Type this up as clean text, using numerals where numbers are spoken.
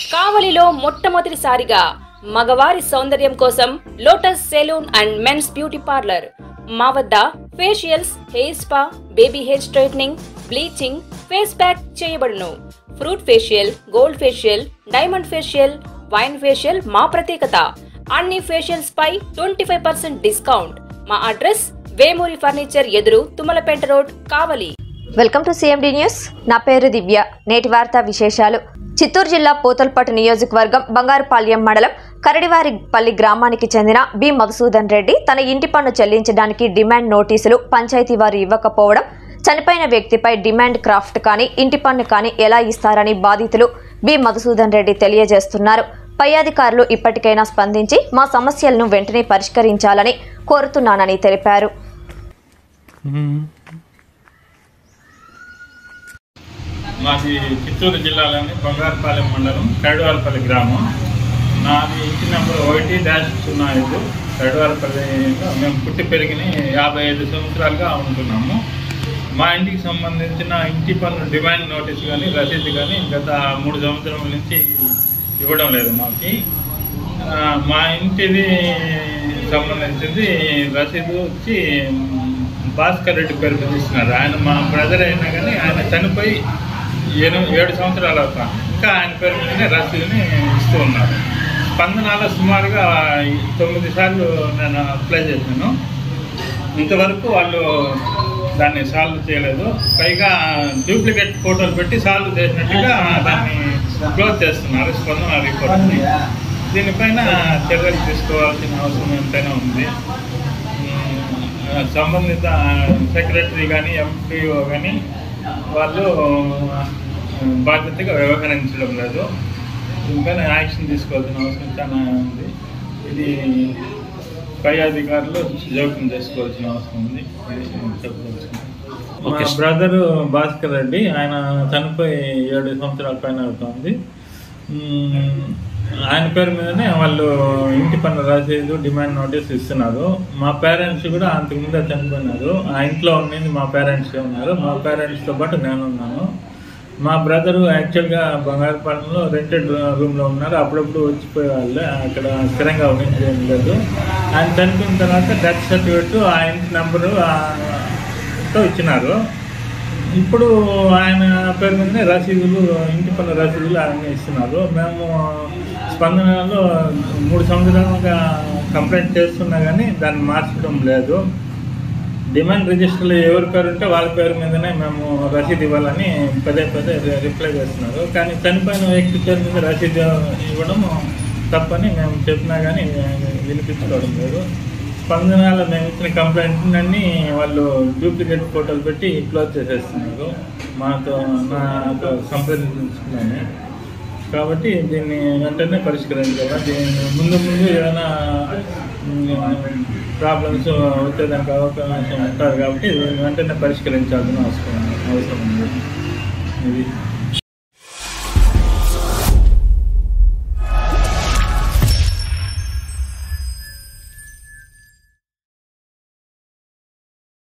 కావలిలో మొట్టమొదటిసారిగా మగవారి సౌందర్యం కోసం lotus salon and men's beauty parlour. మా వద్ద facials, hair spa, baby hair straightening, bleaching, face pack చేయబడును. Fruit facial, gold facial, diamond facial, wine facial మా ప్రత్యేకత. అన్ని ఫేషియల్స్ పై 25% డిస్కౌంట్. మా అడ్రస్ వేమూరి ఫర్నిచర్ ఎదురు, Tummalapeta road, Kavali. Welcome to CMD news. నా పేరు దివ్య. నేటి వార్తా విశేషాలు. చిత్తూరు జిల్లా పోతల్పట్టు నియోజకవర్గం బంగారుపాళ్యం మండలం కరడివారిపల్లి గ్రామానికి చెందిన బి మధుసూదన్ రెడ్డి తన ఇంటి పన్ను చెల్లించడానికి డిమాండ్ నోటీసులు పంచాయతీ వారు ఇవ్వకపోవడం, చనిపోయిన వ్యక్తిపై డిమాండ్ క్రాఫ్ట్ కానీ ఇంటి పన్ను కానీ ఎలా ఇస్తారని బాధితులు బి మధుసూదన్ రెడ్డి తెలియజేస్తున్నారు. పై అధికారులు ఇప్పటికైనా స్పందించి మా సమస్యలను వెంటనే పరిష్కరించాలని కోరుతున్నానని తెలిపారు. మాది చిత్తూరు జిల్లాలోని బంగారుపాలెం మండలం కరడివారిపల్లి గ్రామం. నాది ఇంటి నెంబర్ 1-05 కరడివారిపల్లిలో మేము పుట్టి పెరిగిన 55 సంవత్సరాలుగా ఉంటున్నాము. మా ఇంటికి సంబంధించిన ఇంటి పన్ను డిమాండ్ నోటీస్ కానీ రసీదు కానీ గత 3 సంవత్సరాల నుంచి ఇవ్వడం లేదు మాకు. మా ఇంటిది సంబంధించింది రసీదు వచ్చి భాస్కర్ రెడ్డి పేరు మీద ఇస్తున్నారు. ఆయన మా బ్రదర్ అయినా కానీ ఆయన చనిపోయి 7 సంవత్సరాలు అవుతాను. ఇంకా ఆయన పేరు మీదనే రసీదుని ఇస్తూ ఉన్నారు. స్పందనలో సుమారుగా 9 సార్లు నేను అప్లై చేశాను. ఇంతవరకు వాళ్ళు దాన్ని సాల్వ్ చేయలేదు. పైగా డూప్లికేట్ ఫోటోలు పెట్టి సాల్వ్ చేసినట్టుగా దాన్ని క్లోజ్ చేస్తున్నారు స్పందన రిపోర్ట్ని. దీనిపైన చర్యలు తీసుకోవాల్సిన అవసరం ఎంతైనా ఉంది. సంబంధిత సెక్రటరీ కానీ ఎంపీఓ కానీ వాళ్ళు బాధ్యతగా వ్యవహరించడం లేదు. దీనిపైన యాక్షన్ తీసుకోవాల్సిన అవసరం చాలా ఉంది. ఇది పై అధికారులు జోక్యం చేసుకోవాల్సిన అవసరం ఉంది. మా బ్రదరు భాస్కర్ రెడ్డి ఆయన చనిపోయి 7 సంవత్సరాల పైన అవుతుంది. ఆయన పేరు మీదనే వాళ్ళు ఇంటి పన్ను రసీదు డిమాండ్ నోటీస్ ఇస్తున్నారు. మా పేరెంట్స్ కూడా అంతకుముందే చనిపోయినారు. ఆ ఇంట్లో ఉన్నది మా పేరెంట్స్ ఉన్నారు. మా పేరెంట్స్తో పాటు నేను ఉన్నాను. మా బ్రదరు యాక్చువల్గా బంగారుపాలెంలో రెంటెడ్ రూమ్లో ఉన్నారు. అప్పుడప్పుడు వచ్చిపోయే వాళ్ళే, అక్కడ స్థిరంగా ఉండేది లేదు. ఆయన చనిపోయిన తర్వాత డెత్ సర్టిఫికేట్ ఆ ఇంటి నెంబరుతో ఇచ్చినారు. ఇప్పుడు ఆయన పేరు మీదనే రసీదులు, ఇంటి పన్ను రసీదులు ఆయన ఇస్తున్నారు. మేము స్పందనలో 3 సంవత్సరాలుగా కంప్లైంట్ చేస్తున్నా కానీ దాన్ని మార్చడం లేదు. డిమాండ్ రిజిస్టర్లో ఎవరి పేరు ఉంటే వాళ్ళ పేరు మీదనే మేము రసీదు ఇవ్వాలని పదే రిప్లై చేస్తున్నారు. కానీ చనిపోయిన వ్యక్తి పేరు మీద రసీదు ఇవ్వడం తప్పని మేము చెప్పినా కానీ వినిపించుకోవడం లేదు. స్పందనలో మేము ఇచ్చిన కంప్లైంట్ అన్నీ వాళ్ళు డూప్లికేట్ ఫోటోలు పెట్టి క్లోజ్ చేసేస్తున్నారు. నాతో సంప్రదించుకున్నాను. కాబట్టి దీన్ని వెంటనే పరిష్కరించాలి. దీన్ని ముందు ఏదైనా ప్రాబ్లమ్స్ వచ్చేదానికి అవకాశం ఉంటుంది. కాబట్టి దీన్ని వెంటనే పరిష్కరించాల్సిన అవసరం ఉంది. ఇది